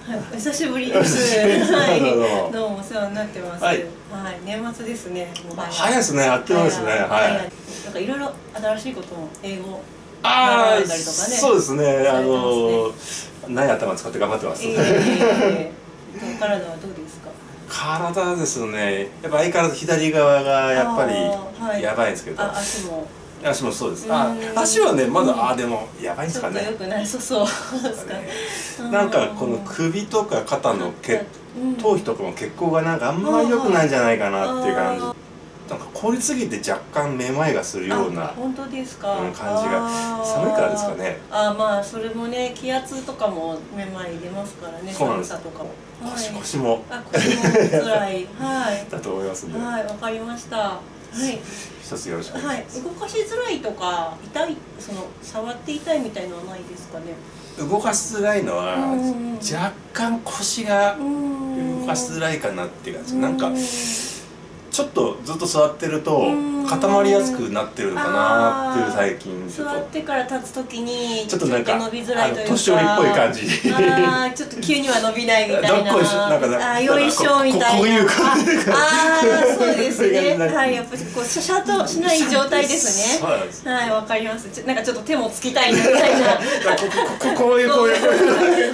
お久しぶりです。はい、どうもお世話になってます。はい、年末ですね。 早いですね、あっという間ですね。はい。 なんかいろいろ新しいことも英語ああ、 習ったりとかね。 そうですね。ない頭使って頑張ってます。 体はどうですか。 体ですね。やっぱ相変わらず左側がやっぱりやばいんですけど。足もそうです。足はね、まだでもやばいんですかね。 良くないそうですか。 なんかこの首とか肩の頭皮とかの血行がなんかあんまり良くないんじゃないかなっていう感じ。なんか凍りすぎて若干めまいがするような本当ですか感じが寒いからですかね。 まあそれもね、気圧とかもめまい出ますからね。寒さとかも。 腰も辛い。 だと思いますね。 はい、わかりました。はい。 一つよろしくお願いします。 動かしづらいとか痛い、触って痛いみたいのはないですかね。 動かしづらいのは若干腰が動かしづらいかなっていう感じ。なんかちょっとずっと座ってると固まりやすくなってるのかなっていう最近座ってから立つ時にちょっとなんか伸びづらいというか年寄りっぽい感じ。 ちょっと急には伸びないみたいな。よいしょみたいな。 こういう感じ。 そうですね。はい、やっぱりこうシャシャとしない状態ですね。はい、わかります。なんかちょっと手もつきたいなみたいな。 こういう。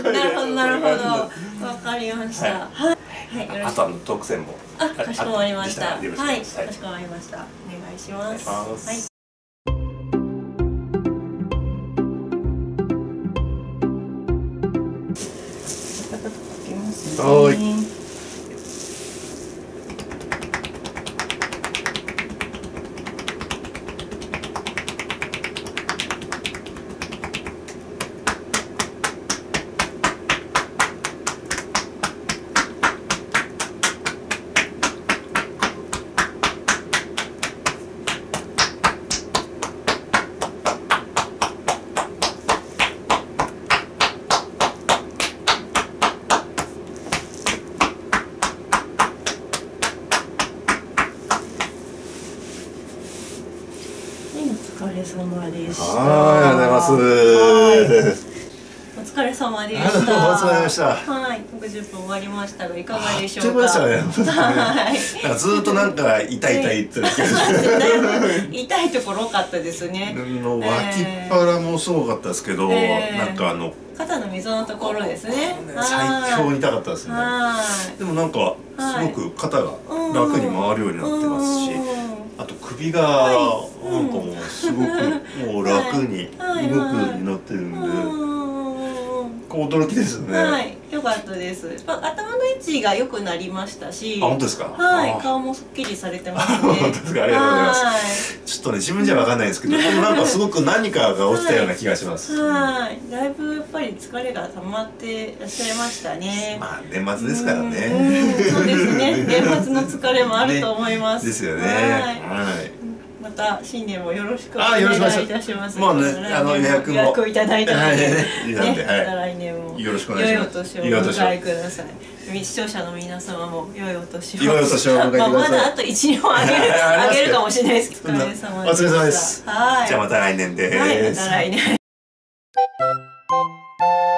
なるほどなるほど。わかりました。はい。 あとトーク線も。 かしこまりました。はい、かしこまりました。お願いします。はい。 はい。 お疲れ様でした。 ありがとうございます。 お疲れ様でした。 お疲れ様でした。 はい、60分終わりましたがいかがでしょうか。 なんかずっとなんか痛い言ってるけど。 痛いところ多かったですね。 脇っ腹もすごかったですけど、なんか肩の溝のところですね。 最強に痛かったですね。でもなんかすごく肩が楽に回るようになってますし。あと首がなんかもうすごくもう楽に動くようになってるんで驚きですよね。 はい、よかったです。頭の位置が良くなりましたし、 本当ですか。 はい、顔もすっきりされてますね。 本当ですか。ありがとうございます。ちょっとね自分じゃわかんないんですけど、なんかすごく何かが落ちたような気がします。 はい、だいぶやっぱり疲れが溜まってらっしゃいましたね。 まあ年末ですからね。 そうですね。年末の疲れもあると思います。 ですよね。はい。 また新年もよろしくお願いいたします。 まあね、予約をいただいたので、 来年もよろしくお願いします。 良いお年をお迎えください。視聴者の皆様も良いお年を。 良いお年をお迎えください。 まだあと1、2本あげるかもしれないです。お疲れ様です。 お疲れ様です。じゃあまた来年です。 はい、また来年。